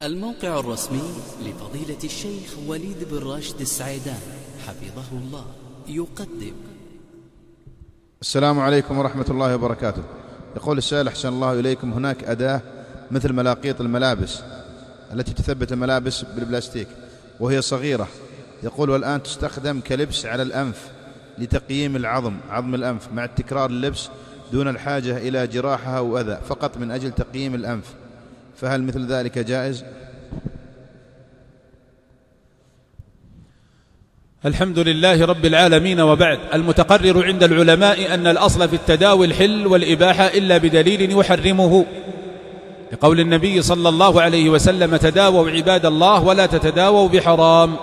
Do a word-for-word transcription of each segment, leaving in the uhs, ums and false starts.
الموقع الرسمي لفضيلة الشيخ وليد بن راشد السعيدان حفظه الله يقدم. السلام عليكم ورحمة الله وبركاته. يقول السائل أحسن الله إليكم، هناك أداة مثل ملاقيط الملابس التي تثبت الملابس بالبلاستيك وهي صغيرة، يقول والآن تستخدم كلبس على الأنف لتقييم العظم عظم الأنف مع تكرار اللبس دون الحاجة إلى جراحة أو أذى، فقط من أجل تقييم الأنف، فهل مثل ذلك جائز؟ الحمد لله رب العالمين، وبعد. المتقرر عند العلماء أن الأصل في التداوي الحل والإباحة إلا بدليل يحرمه، لقول النبي صلى الله عليه وسلم: تداووا عباد الله ولا تتداووا بحرام.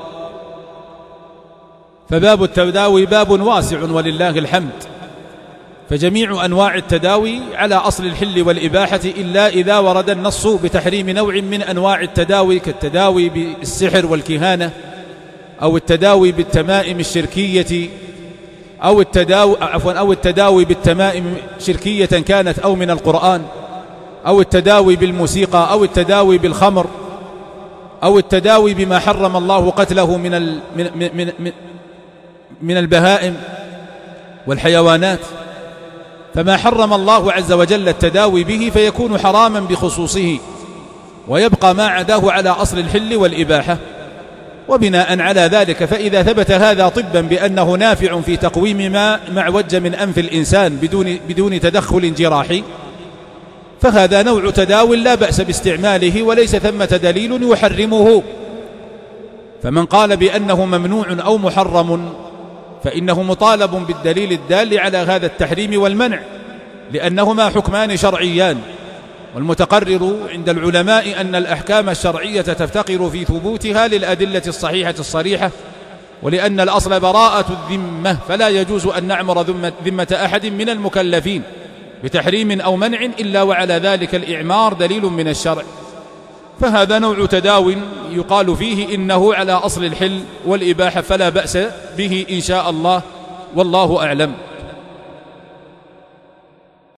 فباب التداوي باب واسع ولله الحمد، فجميع أنواع التداوي على أصل الحل والإباحة إلا إذا ورد النص بتحريم نوع من أنواع التداوي، كالتداوي بالسحر والكهانة، أو التداوي بالتمائم الشركية، أو التداوي عفوا أو التداوي بالتمائم شركية كانت أو من القرآن، أو التداوي بالموسيقى، أو التداوي بالخمر، أو التداوي بما حرم الله قتله من ال من من من, من البهائم والحيوانات. فما حرم الله عز وجل التداوي به فيكون حراما بخصوصه، ويبقى ما عداه على أصل الحل والإباحة. وبناء على ذلك فإذا ثبت هذا طبا بأنه نافع في تقويم ما معوج من أنف الإنسان بدون, بدون تدخل جراحي، فهذا نوع تداوي لا بأس باستعماله وليس ثمة دليل يحرمه. فمن قال بأنه ممنوع أو محرم فإنه مطالب بالدليل الدال على هذا التحريم والمنع، لأنهما حكمان شرعيان، والمتقرر عند العلماء أن الأحكام الشرعية تفتقر في ثبوتها للأدلة الصحيحة الصريحة، ولأن الأصل براءة الذمة، فلا يجوز أن نعمر ذمة أحد من المكلفين بتحريم أو منع إلا وعلى ذلك الإعمار دليل من الشرع. فهذا نوع تداو يقال فيه إنه على أصل الحل والإباحة، فلا بأس به إن شاء الله، والله أعلم.